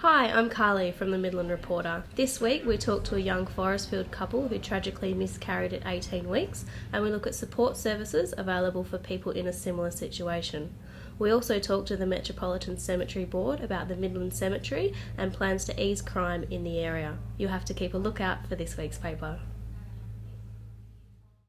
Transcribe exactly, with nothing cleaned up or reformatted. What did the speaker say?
Hi, I'm Carly from the Midland Reporter. This week we talk to a young Forestfield couple who tragically miscarried at eighteen weeks, and we look at support services available for people in a similar situation. We also talk to the Metropolitan Cemetery Board about the Midland Cemetery and plans to ease crime in the area. You'll have to keep a lookout for this week's paper.